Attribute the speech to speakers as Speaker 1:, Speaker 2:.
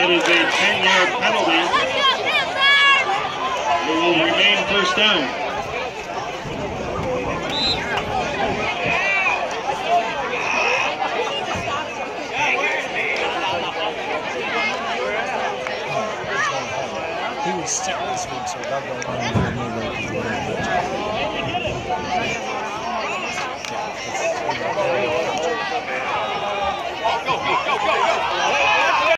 Speaker 1: That is a 10-yard penalty. It will remain first down.
Speaker 2: He was sick this week, so that don't
Speaker 3: Go, go, go, go, go!